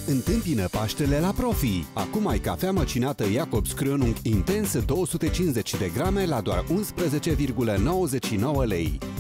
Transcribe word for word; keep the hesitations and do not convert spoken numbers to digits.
Întâmpină Paștele la Profi. Acum ai cafea măcinată Jacobs Krönung Intens două sute cincizeci de grame la doar unsprezece virgulă nouăzeci și nouă lei.